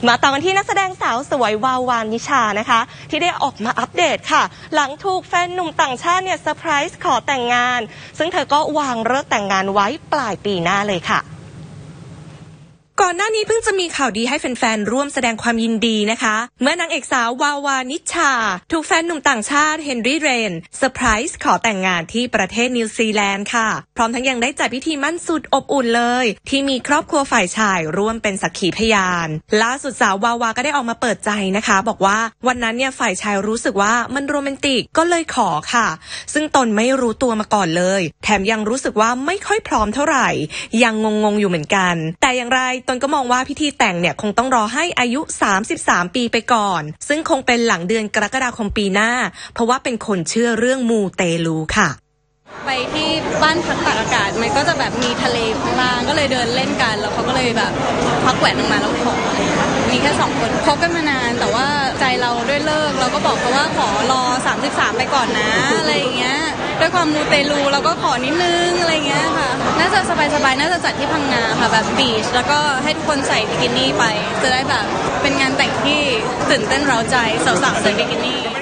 มาต่อกันที่นักแสดงสาวสวยวาวานิชานะคะที่ได้ออกมาอัปเดตค่ะหลังถูกแฟนหนุ่มต่างชาติเนี่ยเซอร์ไพรส์ขอแต่งงานซึ่งเธอก็วางฤกษ์แต่งงานไว้ปลายปีหน้าเลยค่ะก่อนหน้านี้เพิ่งจะมีข่าวดีให้แฟนๆร่วมแสดงความยินดีนะคะเมื่อนางเอกสาววาวานิชาถูกแฟนหนุ่มต่างชาติเฮนรี่เรนเซอร์ไพรส์ขอแต่งงานที่ประเทศนิวซีแลนด์ค่ะพร้อมทั้งยังได้จัดพิธีมั่นสุดอบอุ่นเลยที่มีครอบครัวฝ่ายชายร่วมเป็นสักขีพยานล่าสุดสาววาวาก็ได้ออกมาเปิดใจนะคะบอกว่าวันนั้นเนี่ยฝ่ายชายรู้สึกว่ามันโรแมนติกก็เลยขอค่ะซึ่งตนไม่รู้ตัวมาก่อนเลยแถมยังรู้สึกว่าไม่ค่อยพร้อมเท่าไหร่ยังงงอยู่เหมือนกันแต่อย่างไรตนก็มองว่าพิธีแต่งเนี่ยคงต้องรอให้อายุ33 ปีไปก่อนซึ่งคงเป็นหลังเดือนกรกฎาคมปีหน้าเพราะว่าเป็นคนเชื่อเรื่องมูเตลูค่ะไปที่บ้านพักตากอากาศมันก็จะแบบมีทะเลข้างล่างก็เลยเดินเล่นกันแล้วเขาก็เลยแบบพักแหวนออกมาแล้วขอมีแค่2 คนคบกันมานานแต่ว่าใจเราด้วยเลิกเราก็บอกเขาว่าขอรอ33ไปก่อนนะอะไรอย่างเงี้ยด้วยความมูเตลูเราก็ขอนิดนึงอะไรเงี้ยค่ะน่าจะสบายๆน่าจะจัดที่พังงาค่ะแบบบีชแล้วก็ให้ทุกคนใส่บิกินี่ไปจะได้แบบเป็นงานแต่งที่ตื่นเต้นเร้าใจสาวๆใส่บิกินี่